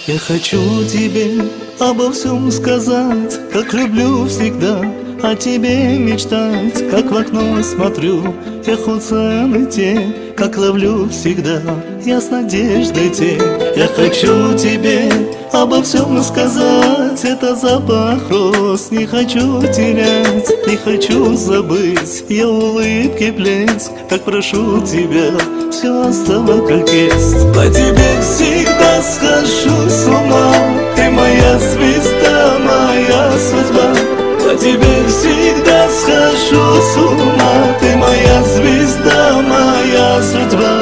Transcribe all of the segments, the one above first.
Я хочу тебе обо всем сказать, как люблю всегда о тебе мечтать, как в окно смотрю, я хоть целый день, как ловлю всегда, я с надеждой тень. Я хочу тебе обо всем сказать, это запах роз, не хочу терять, не хочу забыть, я улыбки блеск, так прошу тебя, все оставь как есть. По тебе всегда схожу с ума, ты моя звезда, моя судьба. По тебе всегда схожу с ума, ты моя звезда, моя судьба.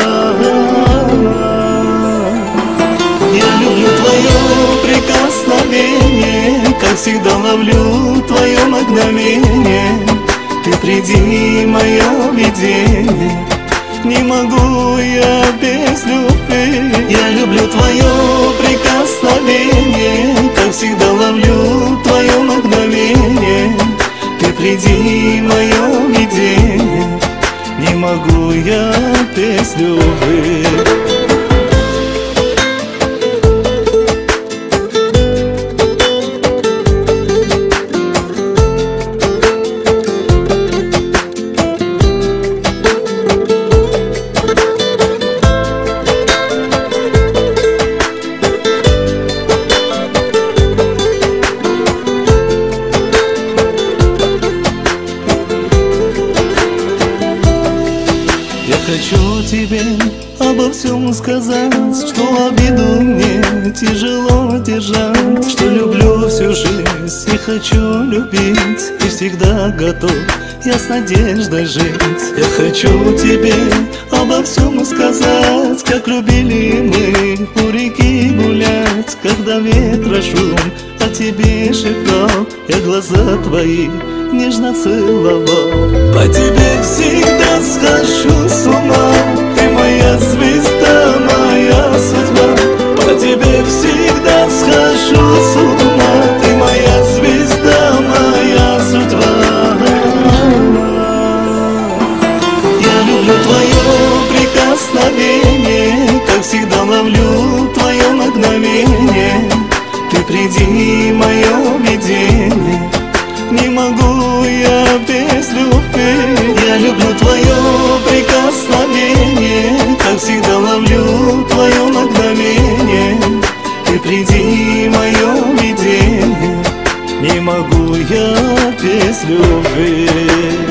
Я люблю твое прикосновение, как всегда ловлю твое мгновение. Ты приди, мое видение, не могу я без любви. Я люблю твое прикосновение, как всегда ловлю твое мгновение. Ты приди, мое видение, не могу я без любви. Я хочу тебе обо всем сказать, что обиду мне тяжело держать, что люблю всю жизнь и хочу любить, и всегда готов я с надеждой жить. Я хочу тебе обо всем сказать, как любили мы у реки гулять, когда ветра шум о тебе шептал, я глаза твои нежно целовал. По тебе всегда схожу с ума, ты моя звезда, моя судьба. По тебе всегда схожу с ума, ты моя звезда, моя судьба. Я люблю твое прикосновение, как всегда ловлю твое мгновение. Ты приди, мое видение, не могу я без любви. Я люблю твое прикосновение, как всегда ловлю твое мгновение. Ты приди, мое видение, не могу я без любви.